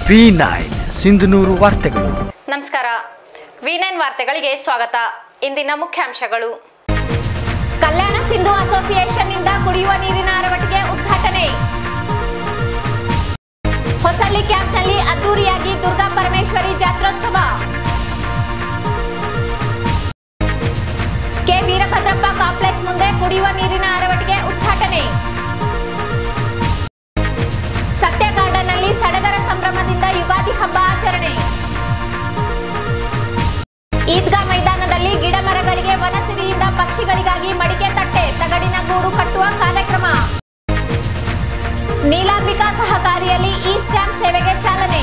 V9 Sindhanur ವಾರ್ತೆಗಳು. ನಮಸ್ಕಾರ. V9 ವಾರ್ತೆಗಳಿಗೆ ಸ್ವಾಗತ. ಇಂದಿನ ಮುಖ್ಯಾಂಶಗಳು. ಕಲ್ಯಾಣ ಸಿಂಧು ಅಸೋಸಿಯೇಷನ್ ನಿಂದ ಕುಡಿಯುವ ನೀರಿನ ಅರವಟ್ಟಿಗೆ ಉದ್ಘಾಟನೆ. ಹೊಸಳ್ಳಿ ಕ್ಯಾಂಪ್ನಲ್ಲಿ ಅದ್ದೂರಿಯಾಗಿ ದುರ್ಗಾ ಪರಮೇಶ್ವರಿ ಜಾತ್ರೋತ್ಸವ. ಕೆ ವೀರಭದ್ರಪ್ಪ ಕಾಂಪ್ಲೆಕ್ಸ್ ಮುಂದೆ ಕುಡಿಯುವ ನೀರಿನ ಅರವಟ್ಟಿಗೆ ಉದ್ಘಾಟನೆ. ಸತ್ಯ ಗಾರ್ಡನ್ನಲ್ಲಿ ಸಡಗರ ಸಂಭ್ರಮದಿಂದ ಯುಗಾದಿ ಹಬ್ಬ ಆಚರಣೆ. ಈದ್ಗಾ ಮೈದಾನದಲ್ಲಿ ಗಿಡ ಮರಗಳಿಗೆ ವನಸಿರಿಯಿಂದ ಪಕ್ಷಿಗಳಿಗಾಗಿ ಮಡಿಕೆ ತಟ್ಟೆ ತಗಡಿನ ಗೂಡು ಕಟ್ಟುವ ಕಾರ್ಯಕ್ರಮ. ನೀಲಾಂಬಿಕಾ ಸಹಕಾರಿಯಲ್ಲಿ ಇ ಸ್ಟ್ಯಾಂಪ್ ಸೇವೆಗೆ ಚಾಲನೆ.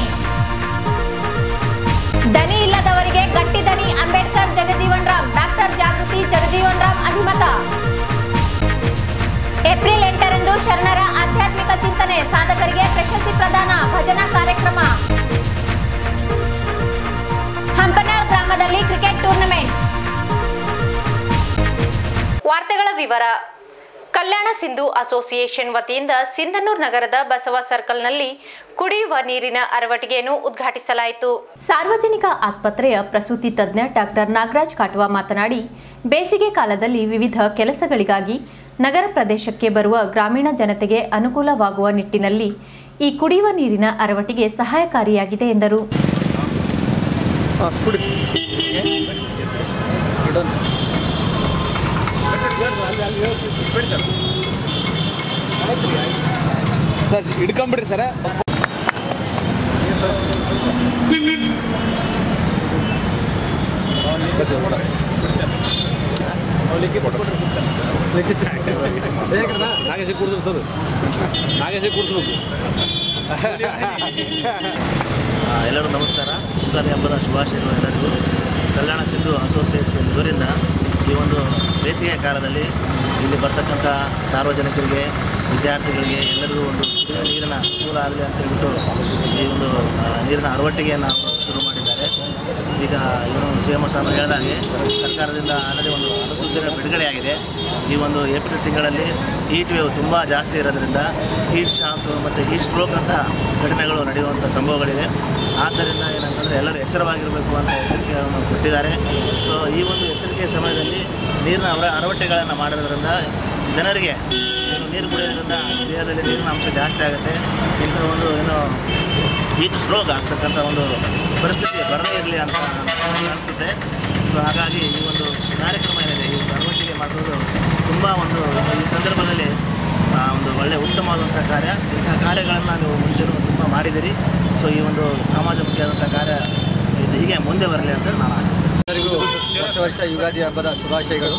ದನಿ ಇಲ್ಲದವರಿಗೆ ಗಟ್ಟಿ ದನಿ ಅಂಬೇಡ್ಕರ್ ಜಗಜೀವನ್ ರಾಮ್ ಡಾಕ್ಟರ್ ಜಾಗೃತಿ ಜಗಜೀವನ್ ರಾಮ್ ಅಭಿಮತ. ಏಪ್ರಿಲ್ 8ರಂದು ಶರಣರ ಆಧ್ಯಾತ್ಮಿಕ ಚಿಂತನೆ ಸಾಧಕರಿಗೆ ಪ್ರಶಸ್ತಿ ಪ್ರದಾನ ಭಜನಾ ಕಾರ್ಯಕ್ರಮ. ಹಂಪನಾಳ್ ಗ್ರಾಮದಲ್ಲಿ ಕ್ರಿಕೆಟ್ ಟೂರ್ನಮೆಂಟ್. ವಾರ್ತೆಗಳ ವಿವರ. ಕಲ್ಯಾಣ ಸಿಂಧು ಅಸೋಸಿಯೇಷನ್ ವತಿಯಿಂದ ಸಿಂಧನೂರು ನಗರದ ಬಸವ ಸರ್ಕಲ್ನಲ್ಲಿ ಕುಡಿಯುವ ನೀರಿನ ಅರವಟ್ಟಿಗೆಯನ್ನು ಉದ್ಘಾಟಿಸಲಾಯಿತು. ಸಾರ್ವಜನಿಕ ಆಸ್ಪತ್ರೆಯ ಪ್ರಸೂತಿ ತಜ್ಞ ಡಾಕ್ಟರ್ ನಾಗರಾಜ್ ಕಾಟ್ವಾ ಮಾತನಾಡಿ, ಬೇಸಿಗೆ ಕಾಲದಲ್ಲಿ ವಿವಿಧ ಕೆಲಸಗಳಿಗಾಗಿ ನಗರ ಪ್ರದೇಶಕ್ಕೆ ಬರುವ ಗ್ರಾಮೀಣ ಜನತೆಗೆ ಅನುಕೂಲವಾಗುವ ನಿಟ್ಟಿನಲ್ಲಿ ಈ ಕುಡಿಯುವ ನೀರಿನ ಅರವಟ್ಟಿಗೆ ಸಹಾಯಕಾರಿಯಾಗಿದೆ ಎಂದರು. ಸರ್ ಹಿಡ್ಕೊಂಬಿಡ್ರಿ ಸರ. ನಾಗೇಶ್ ಕುಡಿದ್ರು ಸರ್, ನಾಗೇಶ್ ಕುಡಿದ್ರು. ಎಲ್ಲರೂ ನಮಸ್ಕಾರ. ಯುಗಾದಿ ಹಬ್ಬದ ಶುಭಾಶಯಗಳು ಎಲ್ಲರಿಗೂ. ಕಲ್ಯಾಣ ಸಿಂಧು ಅಸೋಸಿಯೇಷನ್ ಇವರಿಂದ ಈ ಒಂದು ಬೇಸಿಗೆ ಕಾಲದಲ್ಲಿ ಇಲ್ಲಿ ಬರ್ತಕ್ಕಂಥ ಸಾರ್ವಜನಿಕರಿಗೆ, ವಿದ್ಯಾರ್ಥಿಗಳಿಗೆ ಎಲ್ಲರಿಗೂ ಒಂದು ನೀರಿನ ಅನುಕೂಲ ಆಗಲಿ ಅಂತ ಹೇಳ್ಬಿಟ್ಟು ಈ ಒಂದು ನೀರಿನ ಅರವಟ್ಟಿಗೆಯನ್ನು ಶುರು ಮಾಡಿದ್ದಾರೆ. ಈಗ ಏನು ಸಿ.ಎಂ ಸಾಹೇಬರು ಹೇಳಿದಾಗೆ ಸರ್ಕಾರದಿಂದ ಆಲ್ರೆಡಿ ಒಂದು ಅನುಸೂಚನೆ ಬಿಡುಗಡೆಯಾಗಿದೆ. ಈ ಒಂದು ಏಪ್ರಿಲ್ ತಿಂಗಳಲ್ಲಿ ಹೀಟ್ ವೇವ್ ತುಂಬ ಜಾಸ್ತಿ ಇರೋದ್ರಿಂದ ಹೀಟ್ ಶಾಕ್ ಮತ್ತು ಹೀಟ್ ಸ್ಟ್ರೋಕ್ ಅಂತ ಘಟನೆಗಳು ನಡೆಯುವಂಥ ಸಂಭವಗಳಿವೆ. ಆದ್ದರಿಂದ ಏನಂತಂದರೆ ಎಲ್ಲರೂ ಎಚ್ಚರವಾಗಿರಬೇಕು ಅಂತ ಎಚ್ಚರಿಕೆಯನ್ನು ಕೊಟ್ಟಿದ್ದಾರೆ. ಸೊ ಈ ಒಂದು ಎಚ್ಚರಿಕೆಯ ಸಮಯದಲ್ಲಿ ನೀರಿನ ಅರವಟ್ಟೆಗಳನ್ನು ಮಾಡೋದ್ರಿಂದ ಜನರಿಗೆ ನೀರು ಕುಡಿಯೋದ್ರಿಂದ ದೇಹದಲ್ಲಿ ನೀರಿನ ಅಂಶ ಜಾಸ್ತಿ ಆಗುತ್ತೆ. ಇಂಥ ಒಂದು ಏನು ಹೀಟ್ ಸ್ಟ್ರೋಕ್ ಆಗ್ತಕ್ಕಂಥ ಒಂದು ಪರಿಸ್ಥಿತಿ ಬರದೇ ಇರಲಿ ಅಂತ ಅನಿಸುತ್ತೆ. ಸೊ ಹಾಗಾಗಿ ಈ ಒಂದು ಕಾರ್ಯಕ್ರಮ ಏನಿದೆ, ಈ ಒಂದು ಅರವಟ್ಟಿಗೆ ಮಾಡೋದು ತುಂಬ ಒಂದು ಈ ಸಂದರ್ಭದಲ್ಲಿ ಒಂದು ಒಳ್ಳೆಯ ಉತ್ತಮವಾದಂಥ ಕಾರ್ಯ. ಇಂಥ ಕಾರ್ಯಗಳನ್ನು ನೀವು ಮುಂಚೆನೂ ತುಂಬ ಮಾಡಿದ್ದೀರಿ. ಸೊ ಈ ಒಂದು ಸಮಾಜಮುಖಿಯಾದಂಥ ಕಾರ್ಯ ಇದು ಹೀಗೆ ಮುಂದೆ ಬರಲಿ ಅಂತ ನಾನು ಆಶಿಸ್ತೇನೆ. ಎಲ್ಲರಿಗೂ ವರ್ಷ ಯುಗಾದಿ ಹಬ್ಬದ ಶುಭಾಶಯಗಳು.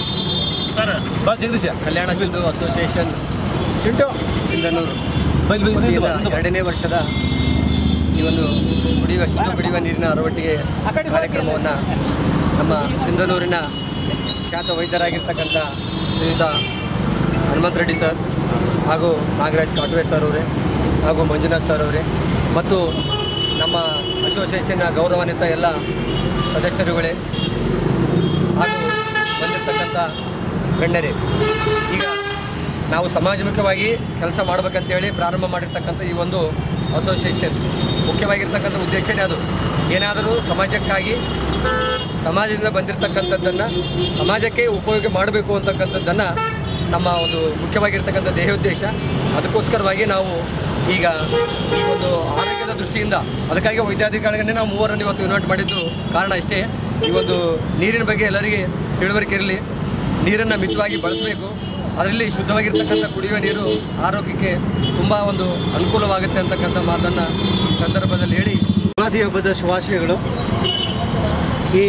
ಕಲ್ಯಾಣ ಸಿಂಧು ಅಸೋಸಿಯೇಷನ್ ಸಿಂಧನೂರು 2ನೇ ವರ್ಷದ ಈ ಒಂದು ಕುಡಿಯುವ ನೀರಿನ ಅರವಟ್ಟಿಗೆ ಕಾರ್ಯಕ್ರಮವನ್ನು ನಮ್ಮ ಸಿಂಧನೂರಿನ ಖ್ಯಾತ ವೈದ್ಯರಾಗಿರ್ತಕ್ಕಂಥ ಶ್ರೀಯುತ ಹನುಮಂತ ರೆಡ್ಡಿ ಸರ್ ಹಾಗೂ ನಾಗರಾಜ್ ಕಾಟ್ವೆ ಸರ್ ಅವರೇ ಹಾಗೂ ಮಂಜುನಾಥ್ ಸರ್ ಅವರೇ ಮತ್ತು ನಮ್ಮ ಅಸೋಸಿಯೇಷನ್ನ ಗೌರವಾನ್ವಿತ ಎಲ್ಲ ಸದಸ್ಯರುಗಳೇ ಹಾಗೂ ಬಂದಿರತಕ್ಕಂಥ ಗಣ್ಯರೇ, ಈಗ ನಾವು ಸಮಾಜಮುಖವಾಗಿ ಕೆಲಸ ಮಾಡಬೇಕಂತೇಳಿ ಪ್ರಾರಂಭ ಮಾಡಿರ್ತಕ್ಕಂಥ ಈ ಒಂದು ಅಸೋಸಿಯೇಷನ್ ಮುಖ್ಯವಾಗಿರ್ತಕ್ಕಂಥ ಉದ್ದೇಶನೇ ಅದು. ಏನಾದರೂ ಸಮಾಜಕ್ಕಾಗಿ ಸಮಾಜದಿಂದ ಬಂದಿರತಕ್ಕಂಥದ್ದನ್ನು ಸಮಾಜಕ್ಕೆ ಉಪಯೋಗ ಮಾಡಬೇಕು ಅಂತಕ್ಕಂಥದ್ದನ್ನು ನಮ್ಮ ಒಂದು ಮುಖ್ಯವಾಗಿರ್ತಕ್ಕಂಥ ದೇಹೋದ್ದೇಶ. ಅದಕ್ಕೋಸ್ಕರವಾಗಿ ನಾವು ಈಗ ಈ ಒಂದು ಆರೋಗ್ಯದ ದೃಷ್ಟಿಯಿಂದ ಅದಕ್ಕಾಗಿ ವೈದ್ಯಾಧಿಕಾರಿಗಳನ್ನೇ ನಾವು ಮೂವರನ್ನು ಇವತ್ತು ಇನ್ವೈಟ್ ಮಾಡಿದ್ದು ಕಾರಣ ಇಷ್ಟೇ. ಈ ಒಂದು ನೀರಿನ ಬಗ್ಗೆ ಎಲ್ಲರಿಗೆ ತಿಳುವಳಿಕೆ ಇರಲಿ, ನೀರನ್ನು ಮಿತವಾಗಿ ಬಳಸಬೇಕು, ಅದರಲ್ಲಿ ಶುದ್ಧವಾಗಿರ್ತಕ್ಕಂಥ ಕುಡಿಯುವ ನೀರು ಆರೋಗ್ಯಕ್ಕೆ ತುಂಬ ಒಂದು ಅನುಕೂಲವಾಗುತ್ತೆ ಅಂತಕ್ಕಂಥ ಮಾತನ್ನು ಈ ಸಂದರ್ಭದಲ್ಲಿ ಹೇಳಿ ಯುಗಾದಿ ಹಬ್ಬದ ಶುಭಾಶಯಗಳು. ಈ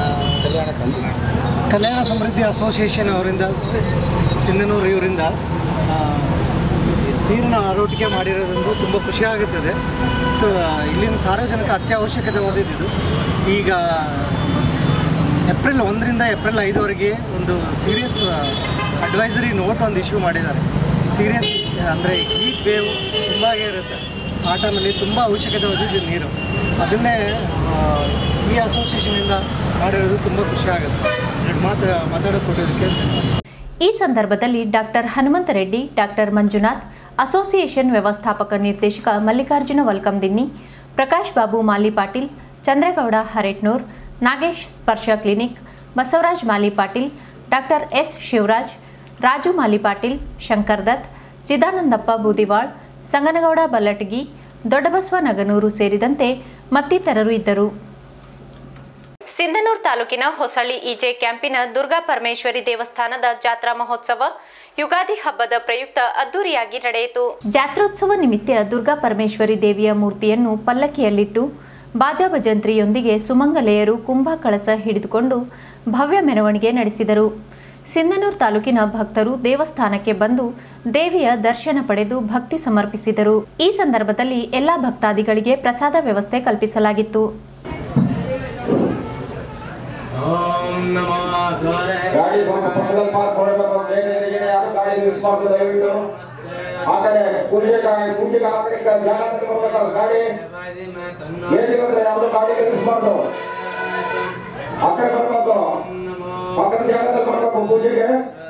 ಕಲ್ಯಾಣ ಸಮೃದ್ಧಿ ಅಸೋಸಿಯೇಷನ್ ಅವರಿಂದ ಸಿಂಧನೂರು ಇವರಿಂದ ನೀರಿನ ಅರವಟ್ಟಿಗೆ ಮಾಡಿರೋದ್ರಿಂದ ತುಂಬ ಖುಷಿಯಾಗುತ್ತದೆ. ಇಲ್ಲಿನ ಸಾರ್ವಜನಿಕ ಅತ್ಯವಶ್ಯಕತೆ ಓದಿದ್ದು. ಈಗ ಏಪ್ರಿಲ್ 1ರಿಂದ ಏಪ್ರಿಲ್ 5ವರೆಗೆ ಒಂದು ಸೀರಿಯಸ್ ಅಡ್ವೈಸರಿ ನೋಟ್ ಒಂದು ಇಶ್ಯೂ ಮಾಡಿದ್ದಾರೆ. ಸೀರಿಯಸ್ ಅಂದರೆ ಹೀಟ್ ವೇವ್ ತುಂಬ ಇರುತ್ತೆ. ಆ ಟೈಮಲ್ಲಿ ತುಂಬ ಅವಶ್ಯಕತೆ ಓದಿದ್ದು ನೀರು. ಅದನ್ನೇ ಈ ಅಸೋಸಿಯೇಷನಿಂದ ಮಾಡಿರೋದು ತುಂಬ ಖುಷಿಯಾಗುತ್ತೆ. ಮಾತಾಡೋಕೆ ಕೊಟ್ಟಿದ್ದಕ್ಕೆ. ಈ ಸಂದರ್ಭದಲ್ಲಿ doctor Hanumantha Reddy, doctor Manjunath, association ವ್ಯವಸ್ಥಾಪಕ ನಿರ್ದೇಶಕ ಮಲ್ಲಿಕಾರ್ಜುನ ವಲ್ಕಂದಿನ್ನಿ, ಪ್ರಕಾಶ್ ಬಾಬು ಮಾಲಿ Patil, Chandregowda Haretnur, Nagesh Sparsha clinic, Basavaraj Mali Patil, doctor S Shivaraj, Raju Mali Patil, Shankar Dutt, Chidanandappa Boodival, Sanganagouda Ballatagi, Doddabasava Naganuru ಸೇರಿದಂತೆ ಮತ್ತಿತರರು ಇದ್ದರು. ಸಿಂಧನೂರು ತಾಲೂಕಿನ ಹೊಸಳ್ಳಿ ಇಜೆ ಕ್ಯಾಂಪಿನ ದುರ್ಗಾ ಪರಮೇಶ್ವರಿ ದೇವಸ್ಥಾನದ ಜಾತ್ರಾ ಮಹೋತ್ಸವ ಯುಗಾದಿ ಹಬ್ಬದ ಪ್ರಯುಕ್ತ ಅದ್ದೂರಿಯಾಗಿ ನಡೆಯಿತು. ಜಾತ್ರೋತ್ಸವ ನಿಮಿತ್ತ ದುರ್ಗಾ ಪರಮೇಶ್ವರಿ ದೇವಿಯ ಮೂರ್ತಿಯನ್ನು ಪಲ್ಲಕ್ಕಿಯಲ್ಲಿಟ್ಟು ಬಾಜಾ ಭಜಂತ್ರಿಯೊಂದಿಗೆ ಸುಮಂಗಲೆಯರು ಕುಂಭ ಕಳಸ ಹಿಡಿದುಕೊಂಡು ಭವ್ಯ ಮೆರವಣಿಗೆ ನಡೆಸಿದರು. ಸಿಂಧನೂರು ತಾಲೂಕಿನ ಭಕ್ತರು ದೇವಸ್ಥಾನಕ್ಕೆ ಬಂದು ದೇವಿಯ ದರ್ಶನ ಪಡೆದು ಭಕ್ತಿ ಸಮರ್ಪಿಸಿದರು. ಈ ಸಂದರ್ಭದಲ್ಲಿ ಎಲ್ಲಾ ಭಕ್ತಾದಿಗಳಿಗೆ ಪ್ರಸಾದ ವ್ಯವಸ್ಥೆ ಕಲ್ಪಿಸಲಾಗಿತ್ತು. ಪಕ್ಕದ ಜಾಗದಲ್ಲಿ ಬರಬೇಕು ಪೂಜೆಗೆ.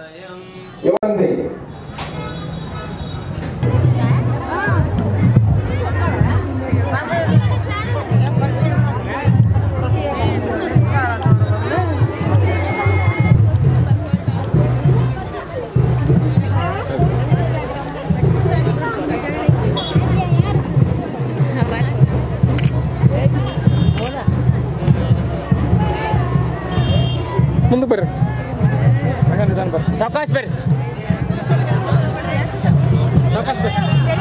ಮುಂದೆ ಬರ್ರಿ, ನಿಧಾನ ಬರ್ರಿ, ಸಾವಕಾಶ ಬರ್ರಿ, ಸಾವಕಾಶ ಬರ್ರಿ.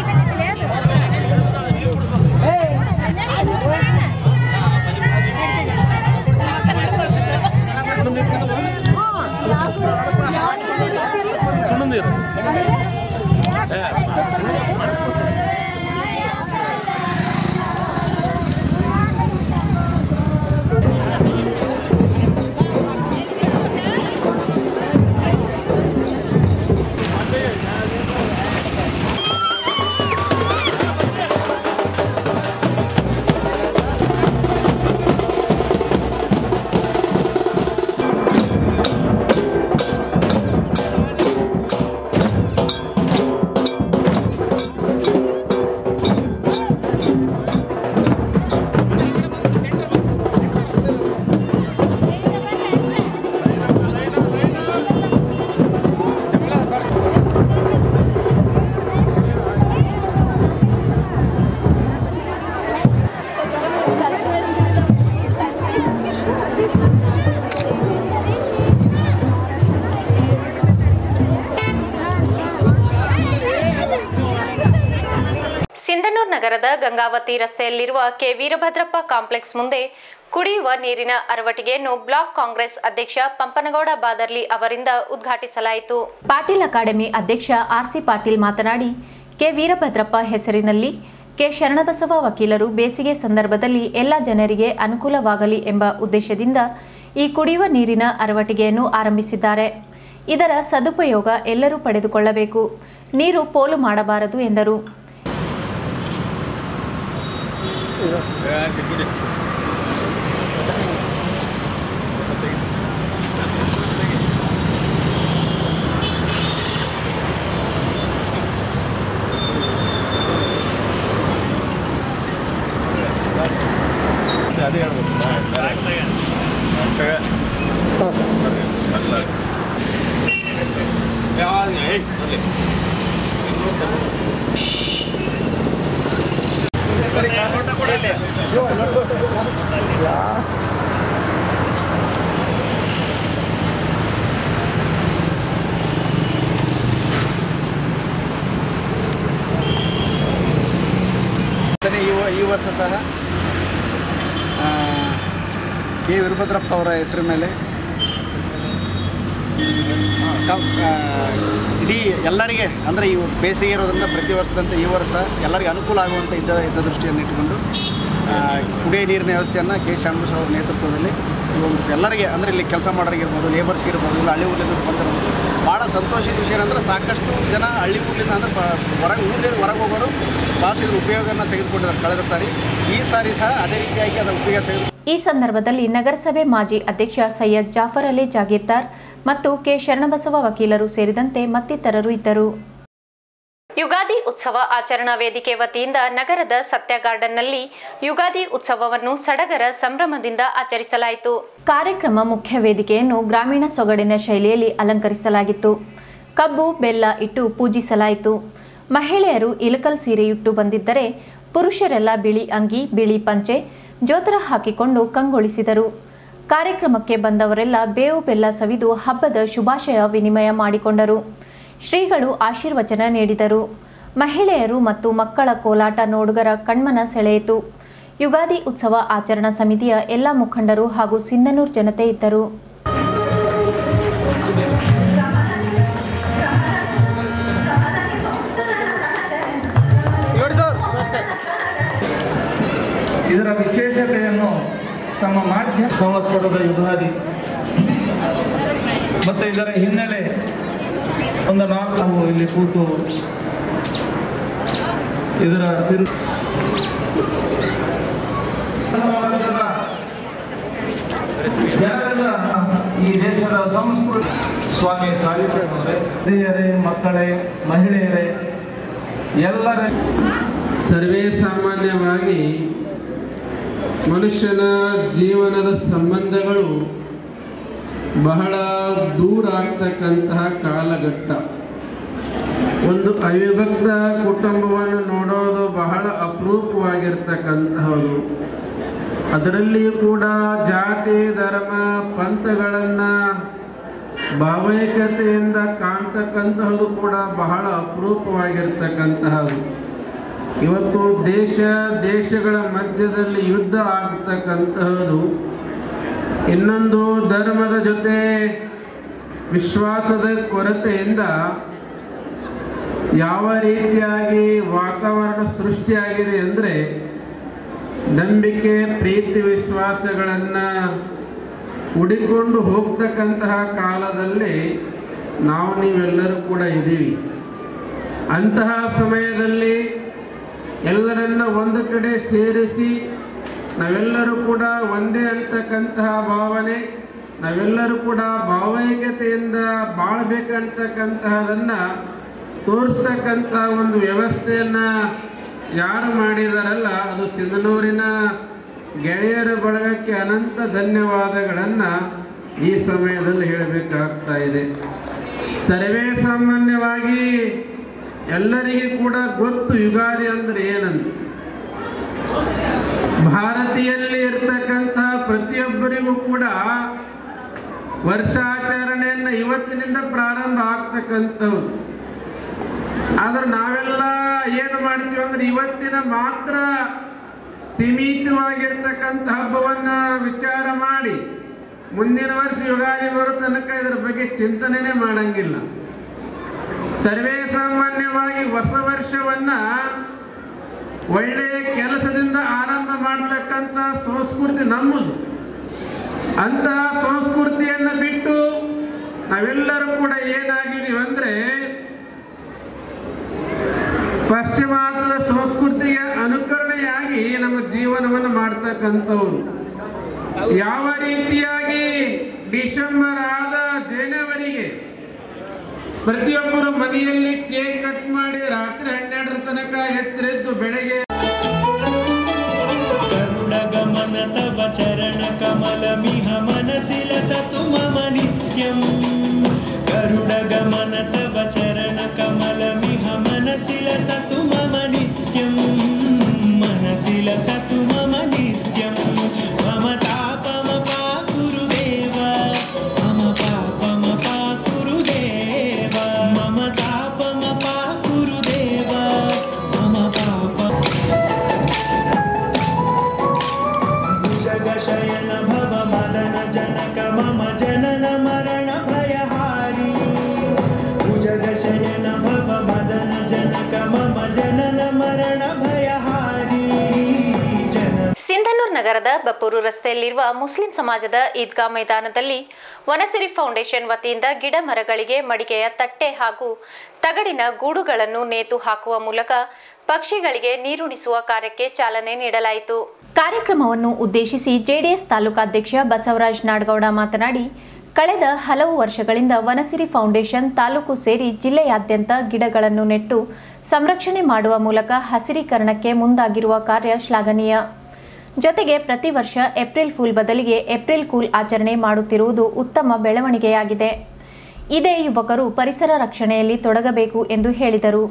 ಸಿಂಧನೂರು ನಗರದ ಗಂಗಾವತಿ ರಸ್ತೆಯಲ್ಲಿರುವ ಕೆ ವೀರಭದ್ರಪ್ಪ ಕಾಂಪ್ಲೆಕ್ಸ್ ಮುಂದೆ ಕುಡಿಯುವ ನೀರಿನ ಅರವಟಿಗೆಯನ್ನು ಬ್ಲಾಕ್ ಕಾಂಗ್ರೆಸ್ ಅಧ್ಯಕ್ಷ ಪಂಪನಗೌಡ ಬಾದರ್ಲಿ ಅವರಿಂದ ಉದ್ಘಾಟಿಸಲಾಯಿತು. ಪಾಟೀಲ್ ಅಕಾಡೆಮಿ ಅಧ್ಯಕ್ಷ ಆರ್ಸಿ ಪಾಟೀಲ್ ಮಾತನಾಡಿ, ಕೆ ವೀರಭದ್ರಪ್ಪ ಹೆಸರಿನಲ್ಲಿ ಕೆ ಶರಣಬಸವ ವಕೀಲರು ಬೇಸಿಗೆ ಸಂದರ್ಭದಲ್ಲಿ ಎಲ್ಲ ಜನರಿಗೆ ಅನುಕೂಲವಾಗಲಿ ಎಂಬ ಉದ್ದೇಶದಿಂದ ಈ ಕುಡಿಯುವ ನೀರಿನ ಅರವಟಿಗೆಯನ್ನು ಆರಂಭಿಸಿದ್ದಾರೆ. ಇದರ ಸದುಪಯೋಗ ಎಲ್ಲರೂ ಪಡೆದುಕೊಳ್ಳಬೇಕು, ನೀರು ಪೋಲು ಮಾಡಬಾರದು ಎಂದರು. ಈ ವರ್ಷ ಸಹ ಕೆ ವೀರಭದ್ರಪ್ಪ ಅವರ ಹೆಸರು ಮೇಲೆ ಇಡೀ ಎಲ್ಲರಿಗೆ ಅಂದರೆ ಈ ಬೇಸಿಗೆ ಇರೋದ್ರಿಂದ ಪ್ರತಿ ವರ್ಷದಂತೆ ಈ ವರ್ಷ ಎಲ್ಲರಿಗೆ ಅನುಕೂಲ ಆಗುವಂಥ ಹಿತದೃಷ್ಟಿಯನ್ನು ಇಟ್ಟುಕೊಂಡು ಕುಡಿಯ ನೀರಿನ ವ್ಯವಸ್ಥೆಯನ್ನು ಕೆ ಶರಣಬಸವ ಅವರ ನೇತೃತ್ವದಲ್ಲಿ ಎಲ್ಲರಿಗೆ ಅಂದರೆ ಇಲ್ಲಿ ಕೆಲಸ ಮಾಡೋರಿಗಿರ್ಬೋದು, ಲೇಬರ್ಸ್ಗಿರ್ಬೋದು, ಇಲ್ಲ ಹಳ್ಳಿ ಊರಿಂದ ಬಂದಿರ್ಬೋದು. ಭಾಳ ಸಂತೋಷದ ವಿಷಯ ಏನಂದ್ರೆ ಸಾಕಷ್ಟು ಜನ ಹಳ್ಳಿ ಊರಿಂದ ಅಂದರೆ ಹೊರಗೆ ಹೋಗೋರು ಭಾಳಷ್ಟು ಇದ್ರ ಉಪಯೋಗವನ್ನು ತೆಗೆದುಕೊಂಡಿದ್ದಾರೆ ಕಳೆದ ಸಾರಿ. ಈ ಸಾರಿ ಸಹ ಅದೇ ರೀತಿಯಾಗಿ ಅದರ ಉಪಯೋಗ ತೆಗೆದು. ಈ ಸಂದರ್ಭದಲ್ಲಿ ನಗರಸಭೆ ಮಾಜಿ ಅಧ್ಯಕ್ಷ ಸೈಯದ್ ಜಾಫರ್ ಅಲಿ ಜಾಗೀರ್ದಾರ್ ಮತ್ತು ಕೆ ಶರಣಬಸವ ವಕೀಲರು ಸೇರಿದಂತೆ ಮತ್ತಿತರರು ಇದ್ದರು. ಯುಗಾದಿ ಉತ್ಸವ ಆಚರಣಾ ವೇದಿಕೆ ವತಿಯಿಂದ ನಗರದ ಸತ್ಯ ಗಾರ್ಡನ್ನಲ್ಲಿ ಯುಗಾದಿ ಉತ್ಸವವನ್ನು ಸಡಗರ ಸಂಭ್ರಮದಿಂದ ಆಚರಿಸಲಾಯಿತು. ಕಾರ್ಯಕ್ರಮ ಮುಖ್ಯ ವೇದಿಕೆಯನ್ನು ಗ್ರಾಮೀಣ ಸೊಗಡಿನ ಶೈಲಿಯಲ್ಲಿ ಅಲಂಕರಿಸಲಾಗಿತ್ತು. ಕಬ್ಬು ಬೆಲ್ಲ ಇಟ್ಟು ಪೂಜಿಸಲಾಯಿತು. ಮಹಿಳೆಯರು ಇಲಕಲ್ ಸೀರೆಯುಟ್ಟು ಬಂದಿದ್ದರೆ ಪುರುಷರೆಲ್ಲ ಬಿಳಿ ಅಂಗಿ ಬಿಳಿ ಪಂಚೆ ಜೋತರ ಹಾಕಿಕೊಂಡು ಕಂಗೊಳಿಸಿದರು. ಕಾರ್ಯಕ್ರಮಕ್ಕೆ ಬಂದವರೆಲ್ಲ ಬೇವು ಬೆಲ್ಲ ಸವಿದು ಹಬ್ಬದ ಶುಭಾಶಯ ವಿನಿಮಯ ಮಾಡಿಕೊಂಡರು. ಶ್ರೀಗಳು ಆಶೀರ್ವಚನ ನೀಡಿದರು. ಮಹಿಳೆಯರು ಮತ್ತು ಮಕ್ಕಳ ಕೋಲಾಟ ನೋಡುಗರ ಕಣ್ಮನ ಸೆಳೆಯಿತು. ಯುಗಾದಿ ಉತ್ಸವ ಆಚರಣಾ ಸಮಿತಿಯ ಎಲ್ಲ ಮುಖಂಡರು ಹಾಗೂ ಸಿಂಧನೂರು ಜನತೆ ಇದ್ದರು. ಇದರ ವಿಶೇಷತೆಯನ್ನು ತಮ್ಮ ಮಾಧ್ಯಮ ಸಂವತ್ಸರದ ಯುಗಾದಿ ಮತ್ತು ಇದರ ಹಿನ್ನೆಲೆ ಒಂದು ನಾವು ಇಲ್ಲಿ ಕೂತು ಇದರ ಜನರದ ಈ ದೇಶದ ಸಂಸ್ಕೃತಿ ಸ್ವಾಮಿ ಸಾಹಿತ್ಯವರೇ ಹಿರಿಯರೇ ಮಕ್ಕಳೇ ಮಹಿಳೆಯರೇ ಎಲ್ಲರ ಸರ್ವೇ ಸಾಮಾನ್ಯವಾಗಿ ಮನುಷ್ಯನ ಜೀವನದ ಸಂಬಂಧಗಳು ಬಹಳ ದೂರ ಆಗ್ತಕ್ಕಂತಹ ಕಾಲಘಟ್ಟ. ಒಂದು ಅವಿಭಕ್ತ ಕುಟುಂಬವನ್ನು ನೋಡೋದು ಬಹಳ ಅಪರೂಪವಾಗಿರ್ತಕ್ಕಂತಹದ್ದು. ಅದರಲ್ಲಿಯೂ ಕೂಡ ಜಾತಿ ಧರ್ಮ ಪಂಥಗಳನ್ನು ಭಾವೈಕ್ಯತೆಯಿಂದ ಕಾಣ್ತಕ್ಕಂತಹದ್ದು ಕೂಡ ಬಹಳ ಅಪರೂಪವಾಗಿರ್ತಕ್ಕಂತಹದ್ದು. ಇವತ್ತು ದೇಶಗಳ ಮಧ್ಯದಲ್ಲಿ ಯುದ್ಧ ಆಗ್ತಕ್ಕಂತಹದ್ದು, ಇನ್ನೊಂದು ಧರ್ಮದ ಜೊತೆ ವಿಶ್ವಾಸದ ಕೊರತೆಯಿಂದ ಯಾವ ರೀತಿಯಾಗಿ ವಾತಾವರಣ ಸೃಷ್ಟಿಯಾಗಿದೆ ಅಂದರೆ ನಂಬಿಕೆ ಪ್ರೀತಿ ವಿಶ್ವಾಸಗಳನ್ನು ಹುಡಿಕೊಂಡು ಹೋಗ್ತಕ್ಕಂತಹ ಕಾಲದಲ್ಲಿ ನೀವೆಲ್ಲರೂ ಕೂಡ ಇದ್ದೀವಿ. ಅಂತಹ ಸಮಯದಲ್ಲಿ ಎಲ್ಲರನ್ನ ಒಂದು ಕಡೆ ಸೇರಿಸಿ ನಾವೆಲ್ಲರೂ ಕೂಡ ಒಂದೇ ಅಂತಕ್ಕಂತಹ ಭಾವನೆ, ನಾವೆಲ್ಲರೂ ಕೂಡ ಭಾವೈಕ್ಯತೆಯಿಂದ ಬಾಳ್ಬೇಕಂತಕ್ಕಂತಹದನ್ನು ತೋರಿಸ್ತಕ್ಕಂಥ ಒಂದು ವ್ಯವಸ್ಥೆಯನ್ನು ಯಾರು ಮಾಡಿದಾರಲ್ಲ ಅದು ಸಿಂಧನೂರಿನ ಗೆಳೆಯರ ಬಳಗಕ್ಕೆ ಅನಂತ ಧನ್ಯವಾದಗಳನ್ನು ಈ ಸಮಯದಲ್ಲಿ ಹೇಳಬೇಕಾಗ್ತಾ ಇದೆ. ಸರ್ವೇ ಸಾಮಾನ್ಯವಾಗಿ ಎಲ್ಲರಿಗೂ ಕೂಡ ಗೊತ್ತು ಯುಗಾದಿ ಅಂದರೆ ಏನಂತ. ಭಾರತೀಯಲ್ಲಿ ಇರ್ತಕ್ಕಂಥ ಪ್ರತಿಯೊಬ್ಬರಿಗೂ ಕೂಡ ವರ್ಷಾಚರಣೆಯನ್ನು ಇವತ್ತಿನಿಂದ ಪ್ರಾರಂಭ ಆಗ್ತಕ್ಕಂಥವು. ಆದ್ರೆ ನಾವೆಲ್ಲ ಏನು ಮಾಡ್ತೀವಿ ಅಂದ್ರೆ ಇವತ್ತಿನ ಮಾತ್ರ ಸೀಮಿತವಾಗಿರ್ತಕ್ಕಂಥ ಹಬ್ಬವನ್ನು ವಿಚಾರ ಮಾಡಿ ಮುಂದಿನ ವರ್ಷ ಯುಗಾದಿ ಬರೋ ತನಕ ಇದರ ಬಗ್ಗೆ ಚಿಂತನೆನೇ ಮಾಡಂಗಿಲ್ಲ. ಸರ್ವೇ ಸಾಮಾನ್ಯವಾಗಿ ಹೊಸ ವರ್ಷವನ್ನ ಒಳ್ಳೆಯ ಕೆಲಸದಿಂದ ಆರಂಭ ಮಾಡತಕ್ಕಂಥ ಸಂಸ್ಕೃತಿ ನಮ್ಮದು. ಅಂತಹ ಸಂಸ್ಕೃತಿಯನ್ನು ಬಿಟ್ಟು ನಾವೆಲ್ಲರೂ ಕೂಡ ಏನಾಗಿದ್ದೀವಿ ಅಂದ್ರೆ ಪಾಶ್ಚಿಮಾತ್ಯದ ಸಂಸ್ಕೃತಿಗೆ ಅನುಕರಣೆಯಾಗಿ ನಮ್ಮ ಜೀವನವನ್ನು ಮಾಡ್ತಕ್ಕಂಥವ್ರು. ಯಾವ ರೀತಿಯಾಗಿ ಡಿಸೆಂಬರ್ ಆದ ಜನವರಿಗೆ ಪ್ರತಿಯೊಬ್ಬರು ಮನೆಯಲ್ಲಿ ಕೇಕ್ ಕಟ್ ಮಾಡಿ ರಾತ್ರಿ 12ರ ತನಕ ಎಚ್ಚರೆದ್ದು ಬೆಳಗ್ಗೆ ಗರುಡಗಮನ ತವ ಚರಣ ಕಮಲ ಮಿಹ ಮನಸಿಲ ಸತು ಮಮ ನಿತ್ಯಂ. ಗರುಡಗಮನ ತವ ಚರಣ ಕಮಲ ಮಿಹ ಮನಸಿಲ ಸತು ಮಮ ನಿತ್ಯಂ. ಮನಸಿಲ ಸತು ಮಮ ನಿತ್ಯಂ. ಮಮ ತಾಪಮ ಪಾಕುರು ದೇವ ಮಮ ಪಾಪಮ ಪಾಕುರು ದೇವ. ಮಮ ತಾಪಮ ಪಾಕುರು ದೇವ ಮಮ ಪಾಪ. ಭುಜಗ ಶಯನ ಭವ ಮದನ ಜನಕ ಮಮ ಜನನ ಮರಣ ಭಯಹಾರಿ. ಭುಜಗ ಶಯನ ಭವ ಮದನ ಜನಕ ಮಮ ಜನನ ಮರಣ ಭಯಹಾರಿ. ಸಿಂಧನೂರು ನಗರದ ಬಪ್ಪೂರು ರಸ್ತೆಯಲ್ಲಿರುವ ಮುಸ್ಲಿಂ ಸಮಾಜದ ಈದ್ಗಾ ಮೈದಾನದಲ್ಲಿ ವನಸಿರಿ ಫೌಂಡೇಶನ್ ವತಿಯಿಂದ ಗಿಡ ಮರಗಳಿಗೆ ಮಡಿಕೆಯ ತಟ್ಟೆ ಹಾಗೂ ತಗಡಿನ ಗೂಡುಗಳನ್ನು ನೇತು ಹಾಕುವ ಮೂಲಕ ಪಕ್ಷಿಗಳಿಗೆ ನೀರುಣಿಸುವ ಕಾರ್ಯಕ್ಕೆ ಚಾಲನೆ ನೀಡಲಾಯಿತು. ಕಾರ್ಯಕ್ರಮವನ್ನು ಉದ್ದೇಶಿಸಿ ಜೆಡಿಎಸ್ ತಾಲೂಕಾಧ್ಯಕ್ಷ ಬಸವರಾಜ್ ನಾಡಗೌಡ ಮಾತನಾಡಿ, ಕಳೆದ ಹಲವು ವರ್ಷಗಳಿಂದ ವನಸಿರಿ ಫೌಂಡೇಶನ್ ತಾಲೂಕು ಸೇರಿ ಜಿಲ್ಲೆಯಾದ್ಯಂತ ಗಿಡಗಳನ್ನು ನೆಟ್ಟು ಸಂರಕ್ಷಣೆ ಮಾಡುವ ಮೂಲಕ ಹಸಿರೀಕರಣಕ್ಕೆ ಮುಂದಾಗಿರುವ ಕಾರ್ಯ ಶ್ಲಾಘನೀಯ. ಜೊತೆಗೆ ಪ್ರತಿ ವರ್ಷ ಏಪ್ರಿಲ್ ಫೂಲ್ ಬದಲಿಗೆ ಏಪ್ರಿಲ್ ಕೂಲ್ ಆಚರಣೆ ಮಾಡುತ್ತಿರುವುದು ಉತ್ತಮ ಬೆಳವಣಿಗೆಯಾಗಿದೆ. ಇದೇ ಯುವಕರು ಪರಿಸರ ರಕ್ಷಣೆಯಲ್ಲಿ ತೊಡಗಬೇಕು ಎಂದು ಹೇಳಿದರು.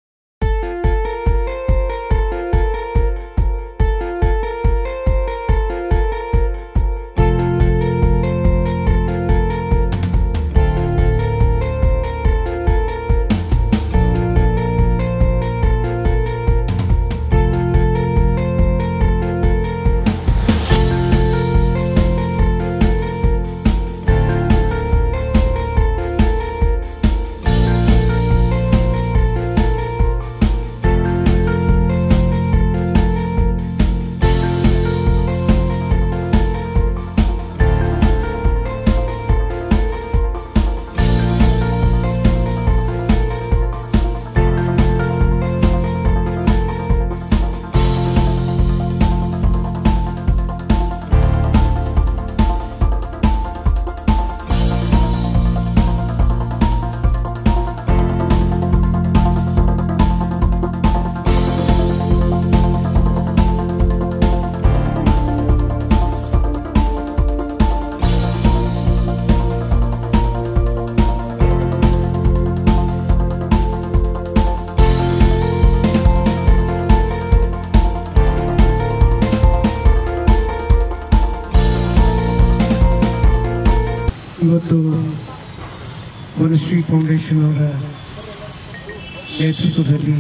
ಇವತ್ತು ವನಶ್ರೀ ಫೌಂಡೇಶನ್ ಅವರ ನೇತೃತ್ವದಲ್ಲಿ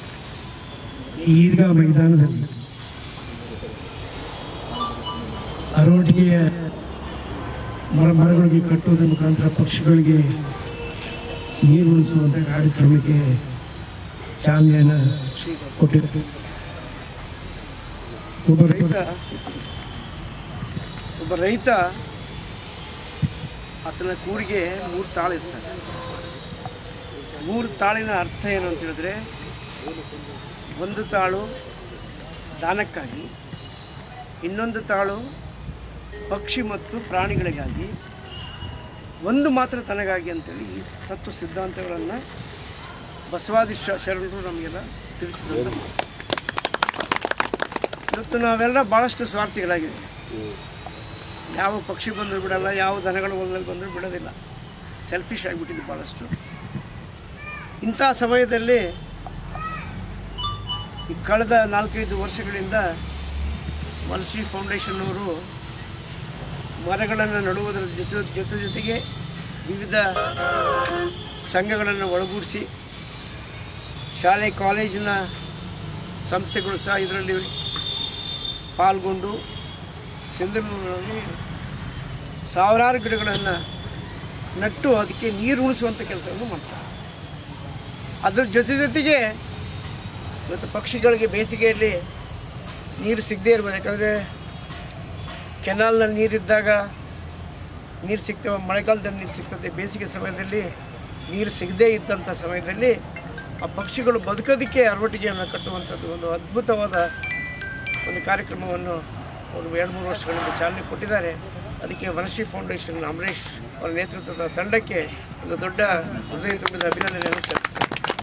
ಈದ್ಗಾ ಮೈದಾನದಲ್ಲಿ ಅರವಟಿಗೆಯ ಮರಗಳಿಗೆ ಕಟ್ಟುವುದರ ಮುಖಾಂತರ ಪಕ್ಷಿಗಳಿಗೆ ನೀರು ಉಳಿಸುವಂಥ ಕಾರ್ಯಕ್ರಮಕ್ಕೆ ಚಾಲನೆಯನ್ನು ಕೊಟ್ಟಿದ್ದಾರೆ. ಒಬ್ಬ ರೈತ ಆತನ ಕೂರಿಗೆ 3 ತಾಳು ಇರ್ತಾರೆ. 3 ತಾಳಿನ ಅರ್ಥ ಏನು ಅಂತ ಹೇಳಿದ್ರೆ, ಒಂದು ತಾಳು ದಾನಕ್ಕಾಗಿ, ಇನ್ನೊಂದು ತಾಳು ಪಕ್ಷಿ ಮತ್ತು ಪ್ರಾಣಿಗಳಿಗಾಗಿ, ಒಂದು ಮಾತ್ರ ತನಗಾಗಿ ಅಂತೇಳಿ ಈ ತತ್ವ ಸಿದ್ಧಾಂತಗಳನ್ನು ಬಸವಾದಿ ಶರಣರು ನಮಗೆಲ್ಲ ತಿಳಿಸಿದ್ರು. ಇವತ್ತು ನಾವೆಲ್ಲ ಭಾಳಷ್ಟು ಸ್ವಾರ್ಥಿಗಳಾಗಿದ್ದೀವಿ. ಯಾವ ಪಕ್ಷಿ ಬಂದರೂ ಬಿಡಲ್ಲ, ಯಾವ ದನಗಳು ಒಂದಲ್ಲಿ ಬಂದರೂ ಬಿಡೋದಿಲ್ಲ. ಸೆಲ್ಫಿಶ್ ಆಗಿಬಿಟ್ಟಿದ್ದು ಭಾಳಷ್ಟು. ಇಂಥ ಸಮಯದಲ್ಲಿ ಈ ಕಳೆದ 4-5 ವರ್ಷಗಳಿಂದ ವನಶ್ರೀ ಫೌಂಡೇಶನ್ನವರು ಮರಗಳನ್ನು ನೆಡುವುದರ ಜೊತೆಗೆ ವಿವಿಧ ಸಂಘಗಳನ್ನು ಒಳಗೂಡಿಸಿ ಶಾಲೆ ಕಾಲೇಜಿನ ಸಂಸ್ಥೆಗಳು ಸಹ ಇದರಲ್ಲಿ ಪಾಲ್ಗೊಂಡು ಸಿಂಧನೂರಿನಲ್ಲಿ ಸಾವಿರಾರು ಗಿಡಗಳನ್ನು ನಟ್ಟು ಅದಕ್ಕೆ ನೀರು ಉಣಿಸುವಂಥ ಕೆಲಸವನ್ನು ಮಾಡ್ತಾರೆ. ಅದರ ಜೊತೆಗೆ ಇವತ್ತು ಪಕ್ಷಿಗಳಿಗೆ ಬೇಸಿಗೆಯಲ್ಲಿ ನೀರು ಸಿಗದೇ ಇರ್ಬೋದು. ಯಾಕಂದರೆ ಕೆನಾಲ್ನಲ್ಲಿ ನೀರಿದ್ದಾಗ ನೀರು ಸಿಗ್ತವೆ, ಮಳೆಗಾಲದಲ್ಲಿ ನೀರು ಸಿಗ್ತದೆ. ಬೇಸಿಗೆ ಸಮಯದಲ್ಲಿ ನೀರು ಸಿಗದೇ ಇದ್ದಂಥ ಸಮಯದಲ್ಲಿ ಆ ಪಕ್ಷಿಗಳು ಬದುಕೋದಕ್ಕೆ ಅರವಟಿಗೆಯನ್ನು ಕಟ್ಟುವಂಥದ್ದು ಒಂದು ಅದ್ಭುತವಾದ ಒಂದು ಕಾರ್ಯಕ್ರಮವನ್ನು ಅವರು 2-3 ವರ್ಷಗಳಿಂದ ಚಾಲನೆ ಕೊಟ್ಟಿದ್ದಾರೆ. ಅದಕ್ಕೆ ವನಶ್ರೀ ಫೌಂಡೇಶನ್ ಅಮರೇಶ್ ಅವರ ನೇತೃತ್ವದ ತಂಡಕ್ಕೆ ಒಂದು ದೊಡ್ಡ ಹೃದಯ ತುಂಬಿದ ಅಭಿನಂದನೆಯನ್ನು ಸಲ್ಲಿಸ್ತಾರೆ.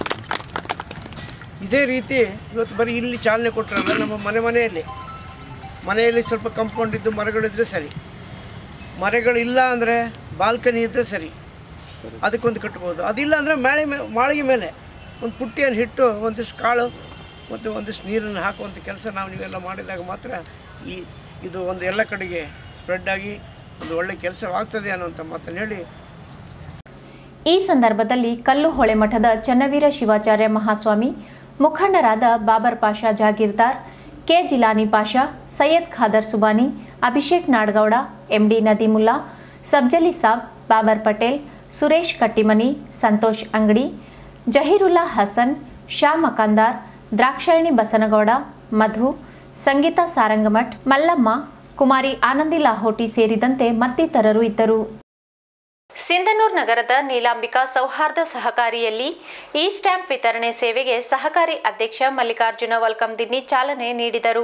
ಇದೇ ರೀತಿ ಇವತ್ತು ಬರೀ ಇಲ್ಲಿ ಚಾಲನೆ ಕೊಟ್ಟರಲ್ಲ, ನಮ್ಮ ಮನೆಯಲ್ಲಿ ಸ್ವಲ್ಪ ಕಾಂಪೌಂಡ್ ಇದ್ದು ಮರಗಳಿದ್ದರೆ ಸರಿ, ಮರಗಳಿಲ್ಲ ಅಂದರೆ ಬಾಲ್ಕನಿ ಇದ್ದರೆ ಸರಿ, ಅದಕ್ಕೊಂದು ಕಟ್ಬೋದು. ಅದಿಲ್ಲ ಅಂದರೆ ಮಾಳಿಗೆ ಮೇಲೆ ಒಂದು ಪುಟ್ಟಿಯನ್ನು ಇಟ್ಟು ಒಂದಿಷ್ಟು ಕಾಳು ಮತ್ತು ಒಂದಿಷ್ಟು ನೀರನ್ನು ಹಾಕುವಂಥ ಕೆಲಸ ನೀವೆಲ್ಲ ಮಾಡಿದಾಗ ಮಾತ್ರ ಇದು ಒಂದು ಎಲ್ಲ ಕಡೆಗೆ ಸ್ಪ್ರೆಡ್ ಆಗಿ ಒಂದು ಒಳ್ಳೆ ಕೆಲಸವಾಗ್ತದೆ ಅನ್ನುವಂಥ ಮಾತನ್ನು ಹೇಳಿ, ಈ ಸಂದರ್ಭದಲ್ಲಿ ಕಲ್ಲು ಹೊಳೆ ಮಠದ ಚನ್ನವೀರ ಶಿವಾಚಾರ್ಯ ಮಹಾಸ್ವಾಮಿ, ಮುಖಂಡರಾದ ಬಾಬರ್ ಪಾಷಾ ಜಾಗೀರ್ದಾರ್, ಕೆ ಜಿಲಾನಿ ಪಾಷಾ, ಸೈಯದ್ ಖಾದರ್ ಸುಬಾನಿ, ಅಭಿಷೇಕ್ ನಾಡಗೌಡ, ಎಂಡಿ ನದೀಮುಲ್ಲಾ, ಸಬ್ಜಲಿ ಸಾಬ್, ಬಾಬರ್ ಪಟೇಲ್, ಸುರೇಶ್ ಕಟ್ಟಿಮನಿ, ಸಂತೋಷ್ ಅಂಗಡಿ, ಜಹೀರುಲ್ಲಾ ಹಸನ್, ಶಾ ಮಕಾಂದಾರ್, ದ್ರಾಕ್ಷಾಯಣಿ ಬಸನಗೌಡ, ಮಧು, ಸಂಗೀತಾ ಸಾರಂಗಮಠ್, ಮಲ್ಲಮ್ಮ, ಕುಮಾರಿ ಆನಂದಿ ಲಾಹೋಟಿ ಸೇರಿದಂತೆ ಮತ್ತಿತರರು ಇದ್ದರು. ಸಿಂಧನೂರು ನಗರದ ನೀಲಾಂಬಿಕಾ ಸೌಹಾರ್ದ ಸಹಕಾರಿಯಲ್ಲಿ ಇ ಸ್ಟ್ಯಾಂಪ್ ವಿತರಣೆ ಸೇವೆಗೆ ಸಹಕಾರಿ ಅಧ್ಯಕ್ಷ ಮಲ್ಲಿಕಾರ್ಜುನ ವಲ್ಕಂದಿನ್ನಿ ಚಾಲನೆ ನೀಡಿದರು.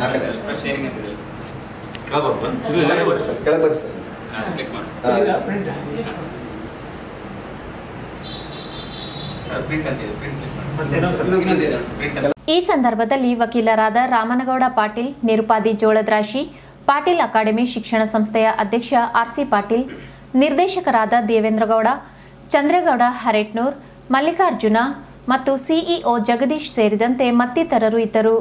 ಈ ಸಂದರ್ಭದಲ್ಲಿ ವಕೀಲರಾದ ರಾಮನಗೌಡ ಪಾಟೀಲ್, ನಿರುಪಾದಿ ಜೋಳದ್ರಾಶಿ, ಪಾಟೀಲ್ ಅಕಾಡೆಮಿ ಶಿಕ್ಷಣ ಸಂಸ್ಥೆಯ ಅಧ್ಯಕ್ಷ ಆರ್ಸಿ ಪಾಟೀಲ್, ನಿರ್ದೇಶಕರಾದ ದೇವೇಂದ್ರಗೌಡ, ಚಂದ್ರೇಗೌಡ ಹರೇಟ್ನೂರ್, ಮಲ್ಲಿಕಾರ್ಜುನ ಮತ್ತು ಸಿಇಒ ಜಗದೀಶ್ ಸೇರಿದಂತೆ ಮತ್ತಿತರರು ಇದ್ದರು.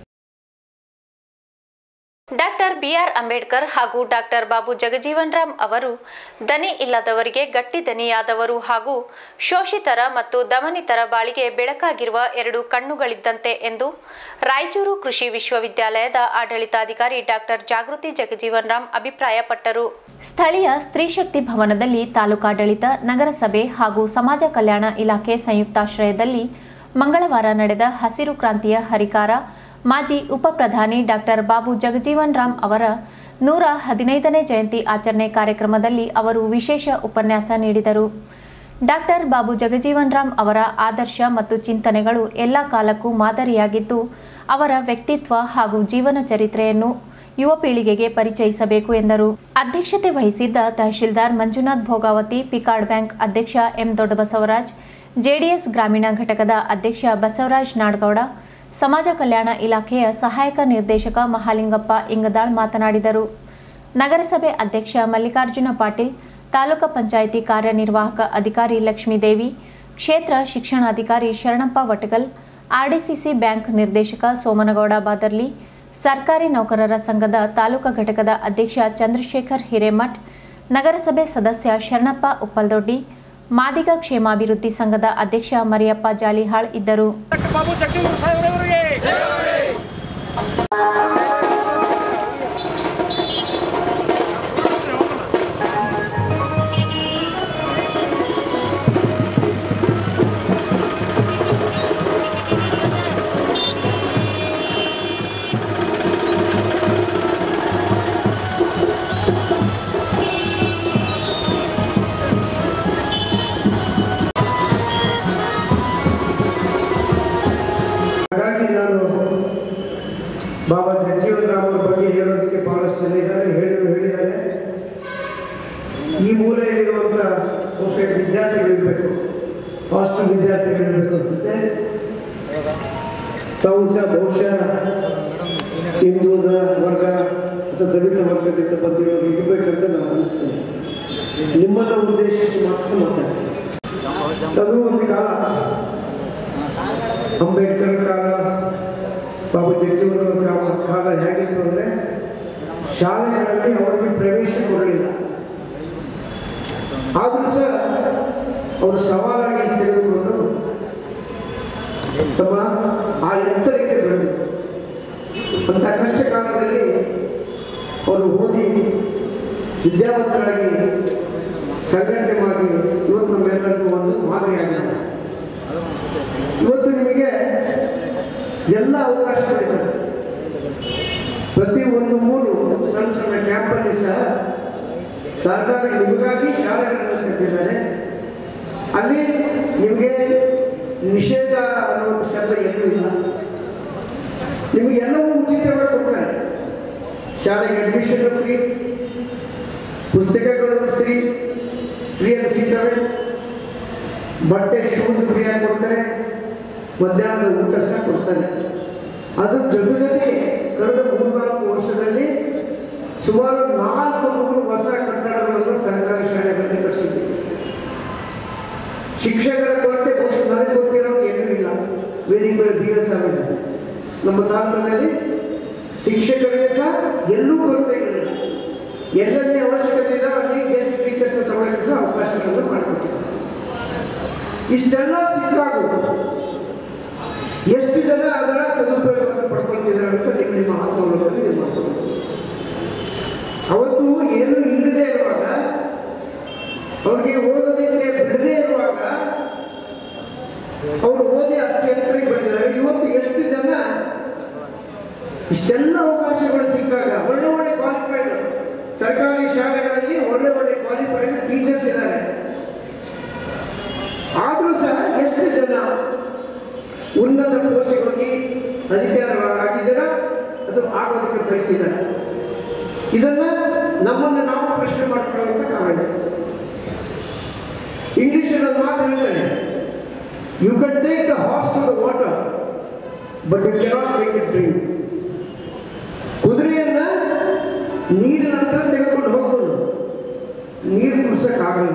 ಡಾಕ್ಟರ್ ಬಿಆರ್ ಅಂಬೇಡ್ಕರ್ ಹಾಗೂ ಡಾಕ್ಟರ್ ಬಾಬು ಜಗಜೀವನ್ ರಾಮ್ ಅವರು ದನಿ ಇಲ್ಲದವರಿಗೆ ಗಟ್ಟಿ ದನಿಯಾದವರು ಹಾಗೂ ಶೋಷಿತರ ಮತ್ತು ದಮನಿತರ ಬಾಳಿಗೆ ಬೆಳಕಾಗಿರುವ 2 ಕಣ್ಣುಗಳಿದ್ದಂತೆ ಎಂದು ರಾಯಚೂರು ಕೃಷಿ ವಿಶ್ವವಿದ್ಯಾಲಯದ ಆಡಳಿತಾಧಿಕಾರಿ ಡಾಕ್ಟರ್ ಜಾಗೃತಿ ಜಗಜೀವನ್ ರಾಮ್ ಅಭಿಪ್ರಾಯಪಟ್ಟರು. ಸ್ಥಳೀಯ ಸ್ತ್ರೀ ಶಕ್ತಿ ಭವನದಲ್ಲಿ ತಾಲೂಕಾಡಳಿತ, ನಗರಸಭೆ ಹಾಗೂ ಸಮಾಜ ಕಲ್ಯಾಣ ಇಲಾಖೆ ಸಂಯುಕ್ತಾಶ್ರಯದಲ್ಲಿ ಮಂಗಳವಾರ ನಡೆದ ಹಸಿರು ಕ್ರಾಂತಿಯ ಹರಿಕಾರ ಮಾಜಿ ಉಪ ಪ್ರಧಾನಿ ಡಾಕ್ಟರ್ ಬಾಬು ಜಗಜೀವನ್ ರಾಮ್ ಅವರ 115ನೇ ಜಯಂತಿ ಆಚರಣೆ ಕಾರ್ಯಕ್ರಮದಲ್ಲಿ ಅವರು ವಿಶೇಷ ಉಪನ್ಯಾಸ ನೀಡಿದರು. ಡಾಕ್ಟರ್ ಬಾಬು ಜಗಜೀವನ್ ರಾಮ್ ಅವರ ಆದರ್ಶ ಮತ್ತು ಚಿಂತನೆಗಳು ಎಲ್ಲ ಕಾಲಕ್ಕೂ ಮಾದರಿಯಾಗಿದ್ದು, ಅವರ ವ್ಯಕ್ತಿತ್ವ ಹಾಗೂ ಜೀವನ ಚರಿತ್ರೆಯನ್ನು ಯುವ ಪೀಳಿಗೆಗೆ ಪರಿಚಯಿಸಬೇಕು ಎಂದರು. ಅಧ್ಯಕ್ಷತೆ ವಹಿಸಿದ್ದ ತಹಶೀಲ್ದಾರ್ ಮಂಜುನಾಥ್ ಭೋಗಾವತಿ, ಪಿಕಾರ್ಡ್ ಬ್ಯಾಂಕ್ ಅಧ್ಯಕ್ಷ ಎಂ ದೊಡ್ಡಬಸವರಾಜ್, ಜೆಡಿಎಸ್ ಗ್ರಾಮೀಣ ಘಟಕದ ಅಧ್ಯಕ್ಷ ಬಸವರಾಜ್ ನಾಡಗೌಡ, ಸಮಾಜ ಕಲ್ಯಾಣ ಇಲಾಖೆಯ ಸಹಾಯಕ ನಿರ್ದೇಶಕ ಮಹಾಲಿಂಗಪ್ಪ ಇಂಗದಾಳ್ ಮಾತನಾಡಿದರು. ನಗರಸಭೆ ಅಧ್ಯಕ್ಷ ಮಲ್ಲಿಕಾರ್ಜುನ ಪಾಟೀಲ್, ತಾಲೂಕು ಪಂಚಾಯಿತಿ ಕಾರ್ಯನಿರ್ವಾಹಕ ಅಧಿಕಾರಿ ಲಕ್ಷ್ಮೀದೇವಿ, ಕ್ಷೇತ್ರ ಶಿಕ್ಷಣಾಧಿಕಾರಿ ಶರಣಪ್ಪ ವಟಗಲ್, ಆರ್ಡಿಸಿಸಿ ಬ್ಯಾಂಕ್ ನಿರ್ದೇಶಕ ಸೋಮನಗೌಡ ಬಾದರ್ಲಿ, ಸರ್ಕಾರಿ ನೌಕರರ ಸಂಘದ ತಾಲೂಕು ಘಟಕದ ಅಧ್ಯಕ್ಷ ಚಂದ್ರಶೇಖರ್ ಹಿರೇಮಠ್, ನಗರಸಭೆ ಸದಸ್ಯ ಶರಣಪ್ಪ ಉಪ್ಪಲ್ದೊಡ್ಡಿ, ಮಾದಿಗ ಕ್ಷೇಮಾಭಿವೃದ್ಧಿ ಸಂಘದ ಅಧ್ಯಕ್ಷ ಮರಿಯಪ್ಪ ಜಾಲಿಹಾಳ್ ಇದ್ದರು. ಬಾಬಾ ಜಗಜೀವನ್ ರಾಮ್ ಅವರ ಬಗ್ಗೆ ಹೇಳೋದಕ್ಕೆ ಬಹಳಷ್ಟು ಜನ ಇದ್ದಾರೆ, ಹೇಳಿದ್ದಾರೆ. ಈ ಮೂಲೆಯಲ್ಲಿರುವಂಥ ವಿದ್ಯಾರ್ಥಿಗಳಿರಬೇಕು, ಹಾಸ್ಟೆಲ್ ವಿದ್ಯಾರ್ಥಿಗಳಿರಬೇಕು ಅನಿಸುತ್ತೆ. ತಾವು ಸಹ ಬಹುಶಃ ಹಿಂದುಳಿದ ವರ್ಗ ಅಥವಾ ದಲಿತ ವರ್ಗದಿಂದ ಬಂದಿರೋರು ಇರಬೇಕಂತ ನಾನು ಅನಿಸ್ತೇನೆ. ನಿಮ್ಮನ್ನ ಉದ್ದೇಶಿಸಿ ಮಾತಾಡ್ತೀನಿ. ಅದು ಒಂದು ಕಾಲ, ಅಂಬೇಡ್ಕರ್ ಕಾಲ, ಬಾಬು ಜಗಜೀವನ್ ಅವರ ಕಾಲ ಹೇಗಿತ್ತು ಅಂದರೆ ಶಾಲೆಗಳಲ್ಲಿ ಅವರಿಗೆ ಪ್ರವೇಶ ಕೊಡಲಿಲ್ಲ. ಆದರೂ ಸಹ ಅವರು ಸವಾಲಾಗಿ ತೆಗೆದುಕೊಂಡು ತಮ್ಮ ಆ ಎತ್ತರಕ್ಕೆ ಬೆಳೆದರು. ಅಂಥ ಕಷ್ಟ ಕಾಲದಲ್ಲಿ ಅವರು ಓದಿ ವಿದ್ಯಾವಂತರಾಗಿ ಸಂಘಟನೆ ಮಾಡಿ ಇವತ್ತು ನಮ್ಮೆಲ್ಲರಿಗೂ ಒಂದು ಮಾದರಿಯಾಗಿದ್ದಾರೆ. ಇವತ್ತು ನಿಮಗೆ ಎಲ್ಲ ಅವಕಾಶಗಳಿದ್ದಾರೆ. ಪ್ರತಿ ಒಂದು ಮೂರು ಸಣ್ಣ ಸಣ್ಣ ಕ್ಯಾಂಪಲ್ಲಿ ಸಹ ಸರ್ಕಾರ ನಿಮಗಾಗಿ ಶಾಲೆಗಳನ್ನು ತೆಗೆದಿದ್ದಾರೆ. ಅಲ್ಲಿ ನಿಮಗೆ ನಿಷೇಧ ಅನ್ನುವಂಥ ಶಬ್ದ ಏನೂ ಇಲ್ಲ. ನಿಮಗೆಲ್ಲವೂ ಉಚಿತವಾಗಿ ಕೊಡ್ತಾರೆ. ಶಾಲೆಗೆ ಅಡ್ಮಿಷನ್ ಫ್ರೀ, ಪುಸ್ತಕಗಳು ಫ್ರೀಯಾಗಿ ಸಿಗ್ತವೆ, ಬಟ್ಟೆ ಶೂಸ್ ಫ್ರೀಯಾಗಿ ಕೊಡ್ತಾರೆ, ಮಧ್ಯಾಹ್ನದ ಊಟ ಸಹ ಕೊಡ್ತಾರೆ. ಅದ್ರ ಜೊತೆಗೆ ಕಳೆದ 3-4 ವರ್ಷದಲ್ಲಿ ಸುಮಾರು 400 ಹೊಸ ಕಟ್ಟಡಗಳನ್ನು ಸರ್ಕಾರಿ ಶಾಲೆಗಳಲ್ಲಿ ಕಟ್ಟಿಸಿದ್ದೀವಿ. ಶಿಕ್ಷಕರ ಕೊರತೆ ಬಹುಶಃ ನನಗೆ ಗೊತ್ತಿರೋದು ಏನೂ ಇಲ್ಲ. ವೇದಿಕೆಗಳ BS ಆಗಿದೆ. ನಮ್ಮ ತಾಲೂಕಿನಲ್ಲಿ ಶಿಕ್ಷಕರಿಗೆ ಸಹ ಎಲ್ಲೂ ಕೊರತೆಗಳಿಲ್ಲ. ಎಲ್ಲೆಲ್ಲಿ ಅವಶ್ಯಕತೆ ಇದೆ ಅಲ್ಲಿ ಗೆಸ್ಟ್ ಟೀಚರ್ಸ್ ತಗೊಳ್ಳೋಕ್ಕೆ ಸಹ ಅವಕಾಶಗಳನ್ನು ಮಾಡಿಕೊಡ್ತೀವಿ. ಇಷ್ಟೆಲ್ಲ ಸಿಕ್ಕಾಗ ಎಷ್ಟು ಜನ ಅದರ ಸದುಪಯೋಗವನ್ನು ಪಡ್ಕೊಳ್ತಿದ್ದಾರೆ ಅಂತ ನಿಮ್ಮ ಆತ್ಮವಲೋಕನ ನೀವು ಮಾಡ್ಕೊಳ್ತೀವಿ. ಅವತ್ತು ಏನು ಇಲ್ಲದೆ ಇರುವಾಗ, ಅವ್ರಿಗೆ ಓದೋದಕ್ಕೆ ಬಿಡದೇ ಇರುವಾಗ ಅವರು ಓದಿ ಅಷ್ಟು ಎತ್ತರಕ್ಕೆ ಬೆಳೆದಿದ್ದಾರೆ. ಇವತ್ತು ಎಷ್ಟು ಜನ ಇಷ್ಟೆಲ್ಲ ಅವಕಾಶಗಳು ಸಿಕ್ಕಾಗ ಒಳ್ಳೆ ಕ್ವಾಲಿಫೈಡ್ ಸರ್ಕಾರಿ ಶಾಲೆಗಳಲ್ಲಿ ಒಳ್ಳೆ ಕ್ವಾಲಿಫೈಡ್ ಟೀಚರ್ಸ್ ಇದ್ದಾರೆ. ಆದರೂ ಸಹ ಎಷ್ಟು ಜನ ಉನ್ನತ ಪೋಸ್ಟ್ಗಳಿಗೆ ಅಧಿಕಾರಿಗಳಾಗಿದ್ದೀರಾ, ಅದು ಆಗೋದಕ್ಕೆ ಬಯಸಿದ್ದಾರೆ. ಇದನ್ನು ನಮ್ಮನ್ನು ನಾವು ಪ್ರಶ್ನೆ ಮಾಡ್ಕೊಳ್ಳುವಂಥ ಕಾರಣ ಇದೆ. ಇಂಗ್ಲಿಷಲ್ಲಿ ಒಂದು ಮಾತು ಹೇಳ್ತಾರೆ, you can take the horse to the water but you cannot make it drink. ಕುದುರೆಯನ್ನ ನೀರಿನ ಹತ್ರ ತೆಗೆದುಕೊಂಡು ಹೋಗ್ಬೋದು, ನೀರು ಕುಡಿಸೋಕ್ಕಾಗಲ್ಲ.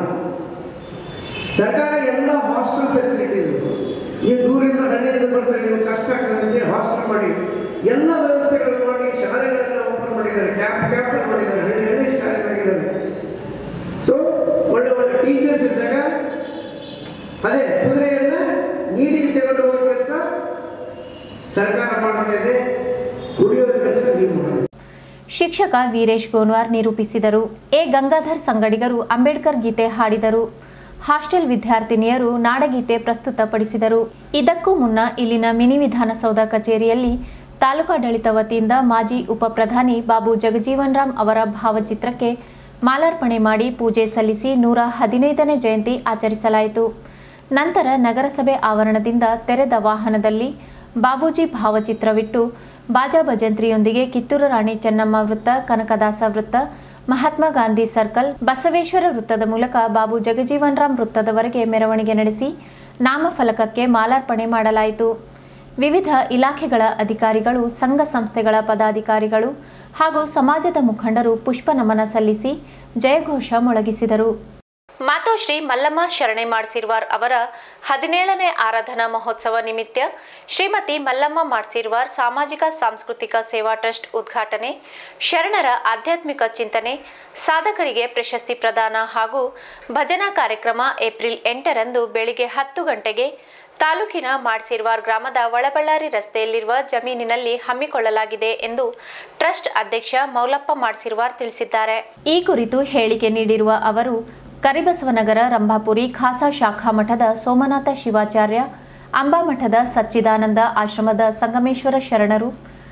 ಸರ್ಕಾರ ಎಲ್ಲ ಹಾಸ್ಟೆಲ್ ಫೆಸಿಲಿಟೀಸು, ನೀವು ದೂರಿಂದ ಹಳ್ಳಿಯಿಂದ ಬರ್ತಾರೆ, ನೀವು ಕಷ್ಟ ಆಗ್ತದೆ ಅಂತೇಳಿ ಹಾಸ್ಟೆಲ್ ಮಾಡಿ ಎಲ್ಲ ವ್ಯವಸ್ಥೆಗಳನ್ನು ಮಾಡಿ ಶಾಲೆಗಳನ್ನು ಓಪನ್ ಮಾಡಿದ್ದಾರೆ, ಕ್ಯಾಂಪ್ ಮಾಡಿದ್ದಾರೆ, ಹಳ್ಳಿ ಶಾಲೆ ಮಾಡಿದ್ದಾರೆ. ಸೊ ಒಳ್ಳೆ ಒಳ್ಳೆ ಟೀಚರ್ಸ್ ಇದ್ದಾಗ ಅದೇ ಕುದುರೆಯನ್ನ ನೀರಿಗೆ ತೆಗೆದು ಹೋಗೋ ಕೆಲಸ ಸರ್ಕಾರ ಮಾಡ್ತಾ ಇದೆ, ಕುಡಿಯೋ ಕೆಲಸ ನೀವು ಮಾಡಿ. ಶಿಕ್ಷಕ ವೀರೇಶ್ ಗೋನ್ವಾರ್ ನಿರೂಪಿಸಿದರು. ಎ ಗಂಗಾಧರ್ ಸಂಗಡಿಗರು ಅಂಬೇಡ್ಕರ್ ಗೀತೆ ಹಾಡಿದರು. ಹಾಸ್ಟೆಲ್ ವಿದ್ಯಾರ್ಥಿನಿಯರು ನಾಡಗೀತೆ ಪ್ರಸ್ತುತಪಡಿಸಿದರು. ಇದಕ್ಕೂ ಮುನ್ನ ಇಲ್ಲಿನ ಮಿನಿ ವಿಧಾನಸೌಧ ಕಚೇರಿಯಲ್ಲಿ ತಾಲೂಕಾಡಳಿತ ವತಿಯಿಂದ ಮಾಜಿ ಉಪಪ್ರಧಾನಿ ಬಾಬು ಜಗಜೀವನ್ ರಾಮ್ ಅವರ ಭಾವಚಿತ್ರಕ್ಕೆ ಮಾಲಾರ್ಪಣೆ ಮಾಡಿ ಪೂಜೆ ಸಲ್ಲಿಸಿ 115ನೇ ಜಯಂತಿ ಆಚರಿಸಲಾಯಿತು. ನಂತರ ನಗರಸಭೆ ಆವರಣದಿಂದ ತೆರೆದ ವಾಹನದಲ್ಲಿ ಬಾಬೂಜಿ ಭಾವಚಿತ್ರವಿಟ್ಟು ಬಾಜಾ ಭಜಂತ್ರಿಯೊಂದಿಗೆ ಕಿತ್ತೂರು ರಾಣಿ ಚೆನ್ನಮ್ಮ ವೃತ್ತ, ಕನಕದಾಸ ವೃತ್ತ, ಮಹಾತ್ಮ ಗಾಂಧಿ ಸರ್ಕಲ್, ಬಸವೇಶ್ವರ ವೃತ್ತದ ಮೂಲಕ ಬಾಬು ಜಗಜೀವನ್ ರಾಮ್ ವೃತ್ತದವರೆಗೆ ಮೆರವಣಿಗೆ ನಡೆಸಿ ನಾಮಫಲಕಕ್ಕೆ ಮಾಲಾರ್ಪಣೆ ಮಾಡಲಾಯಿತು. ವಿವಿಧ ಇಲಾಖೆಗಳ ಅಧಿಕಾರಿಗಳು, ಸಂಘ ಸಂಸ್ಥೆಗಳ ಪದಾಧಿಕಾರಿಗಳು ಹಾಗೂ ಸಮಾಜದ ಮುಖಂಡರು ಪುಷ್ಪ ನಮನ ಸಲ್ಲಿಸಿ ಜಯಘೋಷ ಮೊಳಗಿಸಿದರು. ಮಾತೋಶ್ರೀ ಮಲ್ಲಮ್ಮ ಶರಣೆ ಮಾಡ್ಸಿರ್ವಾರ್ ಅವರ 17ನೇ ಆರಾಧನಾ ಮಹೋತ್ಸವ ನಿಮಿತ್ತ ಶ್ರೀಮತಿ ಮಲ್ಲಮ್ಮ ಮಾಡ್ಸಿರ್ವಾರ್ ಸಾಮಾಜಿಕ ಸಾಂಸ್ಕೃತಿಕ ಸೇವಾ ಟ್ರಸ್ಟ್ ಉದ್ಘಾಟನೆ, ಶರಣರ ಆಧ್ಯಾತ್ಮಿಕ ಚಿಂತನೆ, ಸಾಧಕರಿಗೆ ಪ್ರಶಸ್ತಿ ಪ್ರದಾನ ಹಾಗೂ ಭಜನಾ ಕಾರ್ಯಕ್ರಮ ಏಪ್ರಿಲ್ 8ರಂದು ಬೆಳಿಗ್ಗೆ 10 ಗಂಟೆಗೆ ತಾಲೂಕಿನ ಮಾಡ್ಸಿರ್ವಾರ್ ಗ್ರಾಮದ ಒಳಬಳ್ಳಾರಿ ರಸ್ತೆಯಲ್ಲಿರುವ ಜಮೀನಿನಲ್ಲಿ ಹಮ್ಮಿಕೊಳ್ಳಲಾಗಿದೆ ಎಂದು ಟ್ರಸ್ಟ್ ಅಧ್ಯಕ್ಷ ಮೌಲಪ್ಪ ಮಾಡ್ಸಿರ್ವಾರ್ ತಿಳಿಸಿದ್ದಾರೆ. ಈ ಕುರಿತು ಹೇಳಿಕೆ ನೀಡಿರುವ ಅವರು, ಕರಿಬಸವನಗರ ರಂಭಾಪುರಿ ಖಾಸಾ ಶಾಖಾ ಮಠದ ಸೋಮನಾಥ ಶಿವಾಚಾರ್ಯ, ಅಂಬಾಮಠದ ಸಚ್ಚಿದಾನಂದ ಆಶ್ರಮದ ಸಂಗಮೇಶ್ವರ ಶರಣರು,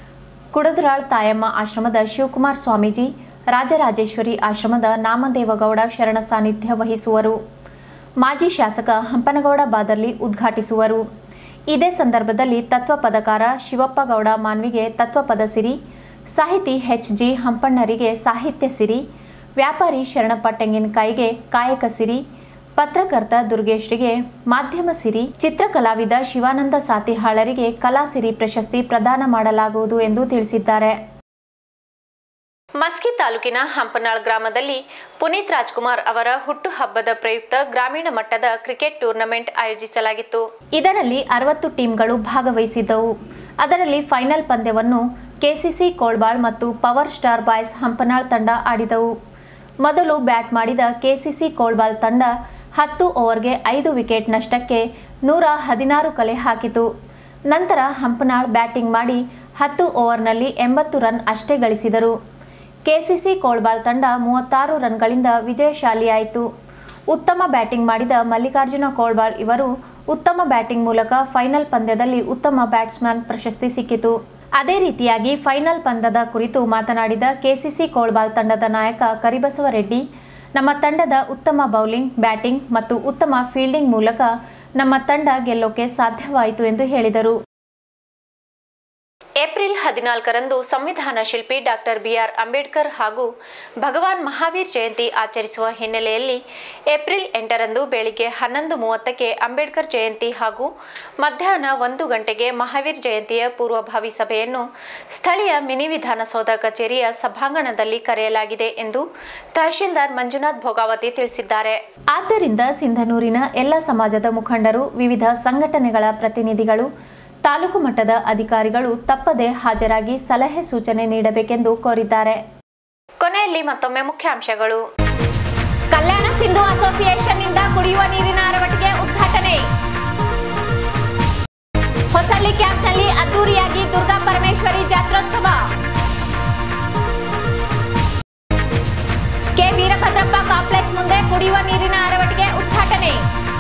ಕುಡದರಾಳ್ ತಾಯಮ್ಮ ಆಶ್ರಮದ ಶಿವಕುಮಾರ್ ಸ್ವಾಮೀಜಿ, ರಾಜರಾಜೇಶ್ವರಿ ಆಶ್ರಮದ ನಾಮದೇವಗೌಡ ಶರಣ ಸಾನ್ನಿಧ್ಯ ವಹಿಸುವರು. ಮಾಜಿ ಶಾಸಕ ಹಂಪನಗೌಡ ಬಾದರ್ಲಿ ಉದ್ಘಾಟಿಸುವರು. ಇದೇ ಸಂದರ್ಭದಲ್ಲಿ ತತ್ವಪದಕಾರ ಶಿವಪ್ಪಗೌಡ ಮಾನ್ವಿಗೆ ತತ್ವಪದ ಸಿರಿ, ಸಾಹಿತಿ ಎಚ್.ಜಿ. ಹಂಪಣ್ಣರಿಗೆ ಸಾಹಿತ್ಯ ಸಿರಿ, ವ್ಯಾಪಾರಿ ಶರಣಪ್ಪ ತೆಂಗಿನಕಾಯಿಗೆ ಕಾಯಕ ಸಿರಿ, ಪತ್ರಕರ್ತ ದುರ್ಗೇಶ್ರಿಗೆ ಮಾಧ್ಯಮ ಸಿರಿ, ಚಿತ್ರಕಲಾವಿದ ಶಿವಾನಂದ ಸಾತಿಹಾಳರಿಗೆ ಕಲಾ ಸಿರಿ ಪ್ರಶಸ್ತಿ ಪ್ರದಾನ ಮಾಡಲಾಗುವುದು ಎಂದು ತಿಳಿಸಿದ್ದಾರೆ. ಮಸ್ಕಿ ತಾಲೂಕಿನ ಹಂಪನಾಳ್ ಗ್ರಾಮದಲ್ಲಿ ಪುನೀತ್ ರಾಜ್ಕುಮಾರ್ ಅವರ ಹುಟ್ಟುಹಬ್ಬದ ಪ್ರಯುಕ್ತ ಗ್ರಾಮೀಣ ಮಟ್ಟದ ಕ್ರಿಕೆಟ್ ಟೂರ್ನಮೆಂಟ್ ಆಯೋಜಿಸಲಾಗಿತ್ತು. ಇದರಲ್ಲಿ 60 ಟೀಮ್ಗಳು ಭಾಗವಹಿಸಿದ್ದವು. ಅದರಲ್ಲಿ ಫೈನಲ್ ಪಂದ್ಯವನ್ನು ಕೆಸಿಸಿ ಕೋಳ್ಬಾಳ್ ಮತ್ತು ಪವರ್ ಸ್ಟಾರ್ ಬಾಯ್ಸ್ ಹಂಪನಾಳ್ ತಂಡ ಆಡಿದವು. ಮೊದಲು ಬ್ಯಾಟ್ ಮಾಡಿದ ಕೆಸಿಸಿ ಕೋಳ್ಬಾಳ್ ತಂಡ 10 ಓವರ್ಗೆ 5 ವಿಕೆಟ್ ನಷ್ಟಕ್ಕೆ 116 ಕಲೆ ಹಾಕಿತು. ನಂತರ ಹಂಪನಾಳ್ ಬ್ಯಾಟಿಂಗ್ ಮಾಡಿ 10 ಓವರ್ನಲ್ಲಿ 80 ರನ್ ಅಷ್ಟೇ ಗಳಿಸಿದರು. ಕೆಸಿಸಿ ಕೋಳ್ಬಾಳ್ ತಂಡ 36 ರನ್ಗಳಿಂದ ವಿಜಯಶಾಲಿಯಾಯಿತು. ಉತ್ತಮ ಬ್ಯಾಟಿಂಗ್ ಮಾಡಿದ ಮಲ್ಲಿಕಾರ್ಜುನ ಕೋಳ್ಬಾಳ್ ಇವರು ಉತ್ತಮ ಬ್ಯಾಟಿಂಗ್ ಮೂಲಕ ಫೈನಲ್ ಪಂದ್ಯದಲ್ಲಿ ಉತ್ತಮ ಬ್ಯಾಟ್ಸ್ಮನ್ ಪ್ರಶಸ್ತಿ ಸಿಕ್ಕಿತು. ಅದೇ ರೀತಿಯಾಗಿ ಫೈನಲ್ ಪಂದ್ಯದ ಕುರಿತು ಮಾತನಾಡಿದ ಕೆಸಿಸಿ ಕೋಳ್ಬಾಳ್ ತಂಡದ ನಾಯಕ ಕರಿಬಸವ ರೆಡ್ಡಿ, ನಮ್ಮ ತಂಡದ ಉತ್ತಮ ಬೌಲಿಂಗ್, ಬ್ಯಾಟಿಂಗ್ ಮತ್ತು ಉತ್ತಮ ಫೀಲ್ಡಿಂಗ್ ಮೂಲಕ ನಮ್ಮ ತಂಡ ಗೆಲ್ಲೋಕೆ ಸಾಧ್ಯವಾಯಿತು ಎಂದು ಹೇಳಿದರು. ಏಪ್ರಿಲ್ 14ರಂದು ಸಂವಿಧಾನ ಶಿಲ್ಪಿ ಡಾಕ್ಟರ್ ಬಿ.ಆರ್. ಅಂಬೇಡ್ಕರ್ ಹಾಗೂ ಭಗವಾನ್ ಮಹಾವೀರ್ ಜಯಂತಿ ಆಚರಿಸುವ ಹಿನ್ನೆಲೆಯಲ್ಲಿ ಏಪ್ರಿಲ್ 8ರಂದು ಬೆಳಿಗ್ಗೆ 11:30ಕ್ಕೆ ಅಂಬೇಡ್ಕರ್ ಜಯಂತಿ ಹಾಗೂ ಮಧ್ಯಾಹ್ನ 1 ಗಂಟೆಗೆ ಮಹಾವೀರ್ ಜಯಂತಿಯ ಪೂರ್ವಭಾವಿ ಸಭೆಯನ್ನು ಸ್ಥಳೀಯ ಮಿನಿ ವಿಧಾನಸೌಧ ಕಚೇರಿಯ ಸಭಾಂಗಣದಲ್ಲಿ ಕರೆಯಲಾಗಿದೆ ಎಂದು ತಹಶೀಲ್ದಾರ್ ಮಂಜುನಾಥ್ ಭೋಗಾವತಿ ತಿಳಿಸಿದ್ದಾರೆ. ಆದ್ದರಿಂದ ಸಿಂಧನೂರಿನ ಎಲ್ಲ ಸಮಾಜದ ಮುಖಂಡರು, ವಿವಿಧ ಸಂಘಟನೆಗಳ ಪ್ರತಿನಿಧಿಗಳು, ತಾಲೂಕು ಮಟ್ಟದ ಅಧಿಕಾರಿಗಳು ತಪ್ಪದೆ ಹಾಜರಾಗಿ ಸಲಹೆ ಸೂಚನೆ ನೀಡಬೇಕೆಂದು ಕೋರಿದ್ದಾರೆ. ಕೊನೆಯಲ್ಲಿ ಮತ್ತೊಮ್ಮೆ ಮುಖ್ಯಾಂಶಗಳು. ಕಲ್ಯಾಣ ಸಿಂಧು ಅಸೋಸಿಯೇಷನ್ನಿಂದ ಕುಡಿಯುವ ನೀರಿನ ಅರವಟ್ಟಿಗೆ ಉದ್ಘಾಟನೆ. ಹೊಸಳ್ಳಿ ಕ್ಯಾಂಪ್ನಲ್ಲಿ ಅದ್ದೂರಿಯಾಗಿ ದುರ್ಗಾ ಪರಮೇಶ್ವರಿ ಜಾತ್ರೋತ್ಸವ. ಕೆ ವೀರಭದ್ರಪ್ಪ ಕಾಂಪ್ಲೆಕ್ಸ್ ಮುಂದೆ ಕುಡಿಯುವ ನೀರಿನ ಅರವಟ್ಟಿಗೆ ಉದ್ಘಾಟನೆ.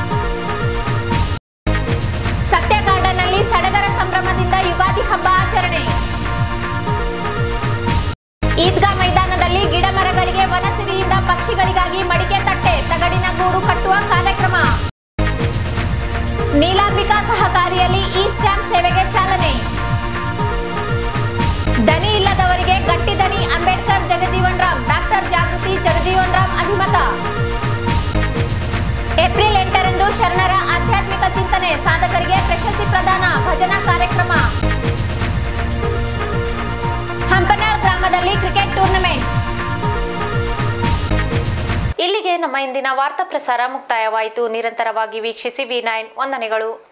ಸತ್ಯ ಗಾರ್ಡನ್ನಲ್ಲಿ ಸಡಗರ ಸಂಭ್ರಮದಿಂದ ಯುಗಾದಿ ಹಬ್ಬ ಆಚರಣೆ. ಈದ್ಗಾ ಮೈದಾನದಲ್ಲಿ ಗಿಡ ಮರಗಳಿಗೆ ವನಸಿರಿಯಿಂದ ಪಕ್ಷಿಗಳಿಗಾಗಿ ಮಡಿಕೆ ತಟ್ಟೆ, ತಗಡಿನ ಗೂಡು ಕಟ್ಟುವ ಕಾರ್ಯಕ್ರಮ. ನೀಲಾಂಬಿಕಾ ಸಹಕಾರಿಯಲ್ಲಿ ಇ ಸ್ಟ್ಯಾಂಪ್ ಸೇವೆಗೆ ಚಾಲನೆ. ದನಿ ಅವರಿಗೆ ಗಟ್ಟಿ ದನಿ ಅಂಬೇಡ್ಕರ್ ಜಗಜೀವನ್ ರಾಮ್, ಡಾಕ್ಟರ್ ಜಾಗೃತಿ ಜಗಜೀವನ್ ರಾಮ್ ಅಭಿಮತ. ಏಪ್ರಿಲ್ 8ರಂದು ಶರಣರ ಆಧ್ಯಾತ್ಮಿಕ ಚಿಂತನೆ, ಸಾಧಕರಿಗೆ ಪ್ರಶಸ್ತಿ ಪ್ರದಾನ, ಭಜನಾ ಕಾರ್ಯಕ್ರಮ. ಹಂಪನಾಳ್ ಗ್ರಾಮದಲ್ಲಿ ಕ್ರಿಕೆಟ್ ಟೂರ್ನಮೆಂಟ್. ಇಲ್ಲಿಗೆ ನಮ್ಮ ಇಂದಿನ ವಾರ್ತಾ ಪ್ರಸಾರ ಮುಕ್ತಾಯವಾಯಿತು. ನಿರಂತರವಾಗಿ ವೀಕ್ಷಿಸಿ V9 ವಂದನೆಗಳು.